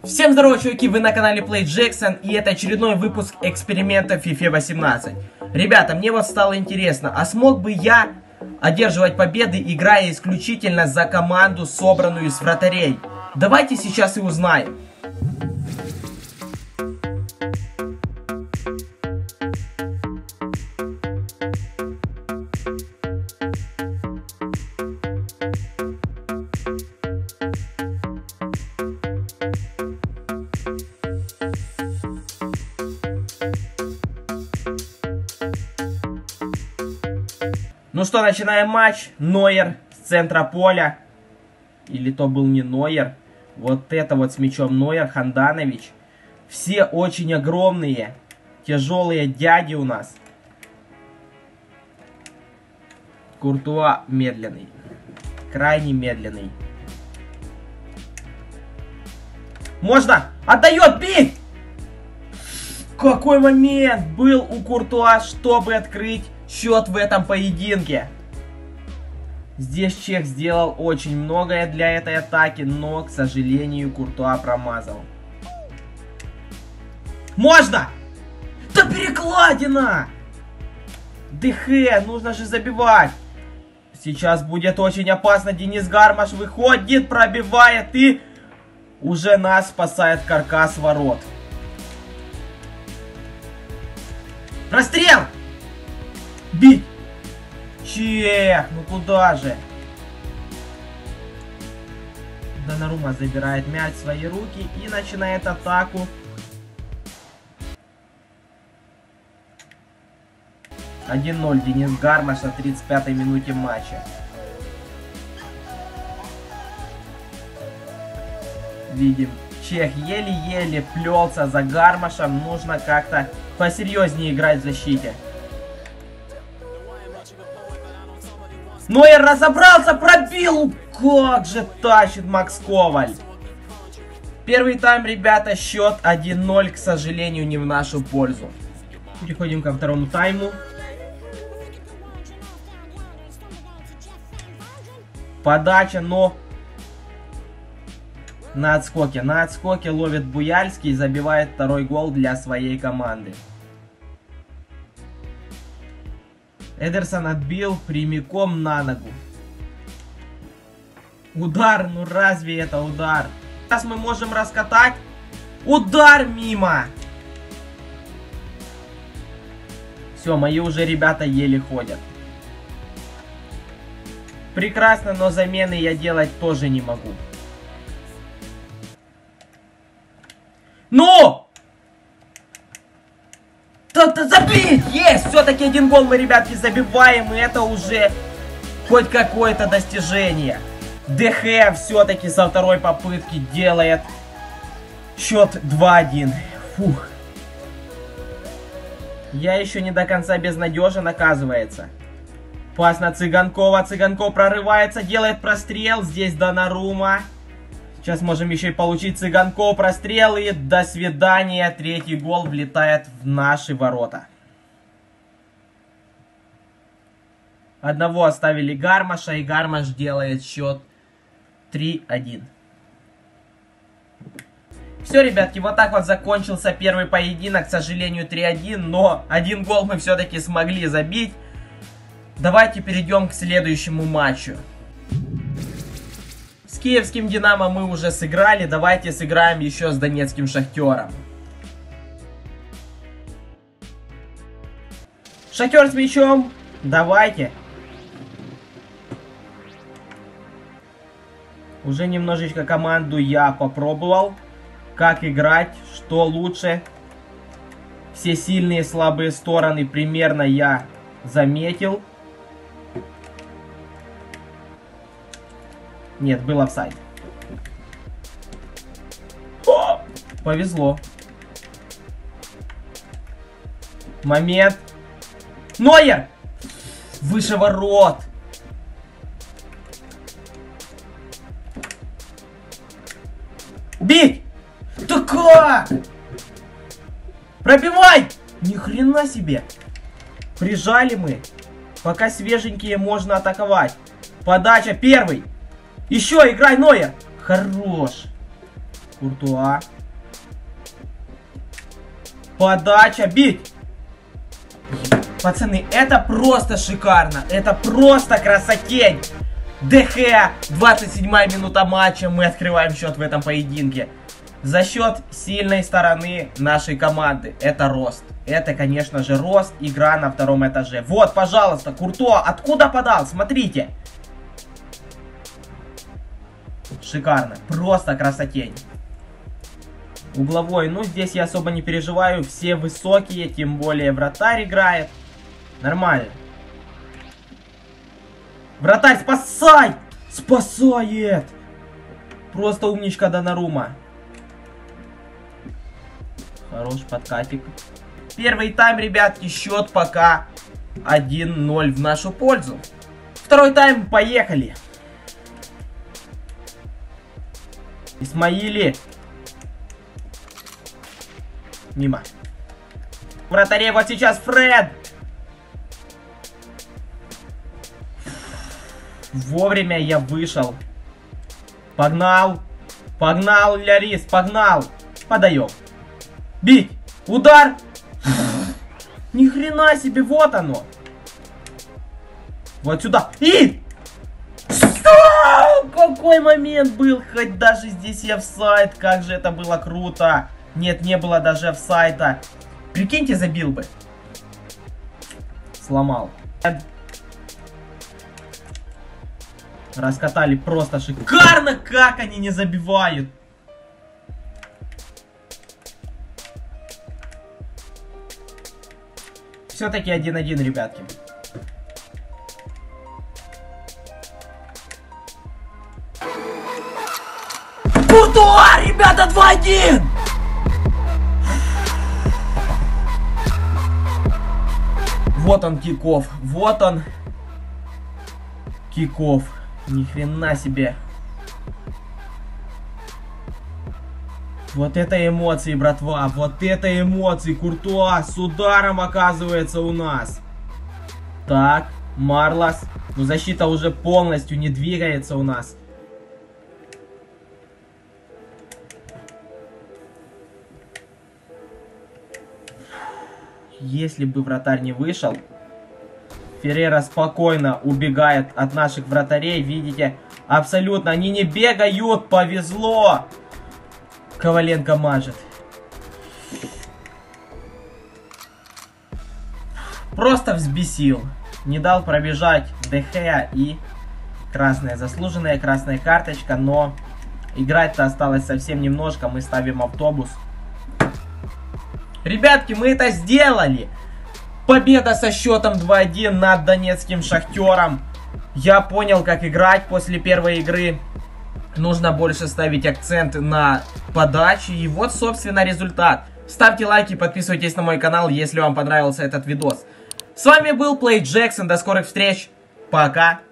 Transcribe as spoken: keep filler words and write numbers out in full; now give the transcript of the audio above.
Всем здорово, чуваки, вы на канале Play Jackson, и это очередной выпуск эксперимента FIFA восемнадцать. Ребята, мне вот стало интересно, а смог бы я одерживать победы, играя исключительно за команду, собранную из вратарей? Давайте сейчас и узнаем. Ну что, начинаем матч. Нойер с центра поля. Или то был не Нойер. Вот это вот с мячом Нойер, Ханданович. Все очень огромные, тяжелые дяди у нас. Куртуа медленный. Крайне медленный. Можно! Отдает! Бей! Какой момент был у Куртуа, чтобы открыть счет в этом поединке. Здесь чех сделал очень многое для этой атаки, но, к сожалению, Куртуа промазал. Можно! Да перекладина! ДХ, нужно же забивать. Сейчас будет очень опасно. Денис Гармаш выходит, пробивает и уже нас спасает каркас ворот. Расстрел! Бить! Чех! Ну куда же? Донарума забирает мяч в свои руки и начинает атаку. один ноль. Денис Гармаш на тридцать пятой минуте матча. Видим, чех еле-еле плелся за Гармашем. Нужно как-то посерьезнее играть в защите. Нойер разобрался, пробил! Как же тащит Макс Коваль! Первый тайм, ребята, счет один ноль, к сожалению, не в нашу пользу. Переходим ко второму тайму. Подача, но на отскоке. На отскоке ловит Буяльский и забивает второй гол для своей команды. Эдерсон отбил прямиком на ногу. Удар, ну разве это удар? Сейчас мы можем раскатать. Удар мимо. Все, мои уже ребята еле ходят. Прекрасно, но замены я делать тоже не могу. Ну! Да-да, забить! Есть! Все-таки один гол мы, ребятки, забиваем, и это уже хоть какое-то достижение. ДХ все-таки со второй попытки делает счет два один. Фух. Я еще не до конца безнадежен, оказывается. Пас на Цыганкова. Цыганков прорывается, делает прострел. Здесь Донарума. Сейчас можем еще и получить Цыганков, прострел, и до свидания. Третий гол влетает в наши ворота. Одного оставили Гармаша, и Гармаш делает счет три один. Все, ребятки, вот так вот закончился первый поединок. К сожалению, три один, но один гол мы все-таки смогли забить. Давайте перейдем к следующему матчу. С киевским Динамо мы уже сыграли. Давайте сыграем еще с донецким Шахтером. Шахтер с мячом. Давайте. Уже немножечко команду я попробовал. Как играть, что лучше. Все сильные и слабые стороны примерно я заметил. Нет, был офсайд. О! Повезло. Момент. Нойер! Выше ворот. Бить! Да как? Пробивай! Ни хрена себе. Прижали мы. Пока свеженькие, можно атаковать. Подача первый. Еще играй, Нойер. Хорош. Куртуа. Подача, бить! Пацаны, это просто шикарно. Это просто красотень. ДХ, двадцать седьмая минута матча. Мы открываем счет в этом поединке. За счет сильной стороны нашей команды. Это рост. Это, конечно же, рост. Игра на втором этаже. Вот, пожалуйста, Куртуа. Откуда подал? Смотрите. Шикарно. Просто красотень. Угловой. Ну, здесь я особо не переживаю. Все высокие. Тем более вратарь играет. Нормально. Вратарь, спасай! Спасает! Просто умничка Донарума. Хорош подкатик. Первый тайм, ребятки, счет пока один ноль в нашу пользу. Второй тайм, поехали. Исмаили. Мимо. Вратарей вот сейчас Фред. Вовремя я вышел. Погнал. Погнал, Лярис, погнал. Подаем. Бить. Удар. Ни хрена себе, вот оно. Вот сюда. И! Какой момент был. Хоть даже здесь и офсайд. Как же это было круто. Нет, не было даже офсайда. Прикиньте, забил бы. Сломал. Раскатали просто шикарно. Как они не забивают. Все-таки один-один, ребятки. Куртуа, ребята, два-один! Вот он киков. Вот он. Киков. Ни хрена себе. Вот это эмоции, братва. Вот это эмоции. Куртуа с ударом оказывается у нас. Так, Марлос. Ну, защита уже полностью не двигается у нас. Если бы вратарь не вышел. Феррера спокойно убегает от наших вратарей. Видите, абсолютно они не бегают. Повезло. Коваленко мажет. Просто взбесил. Не дал пробежать ДХ и красная. Заслуженная красная карточка. Но играть-то осталось совсем немножко. Мы ставим автобус. Ребятки, мы это сделали. Победа со счетом два-один над донецким Шахтером. Я понял, как играть после первой игры. Нужно больше ставить акцент на подачи. И вот, собственно, результат. Ставьте лайки, подписывайтесь на мой канал, если вам понравился этот видос. С вами был Play Jackson. До скорых встреч. Пока.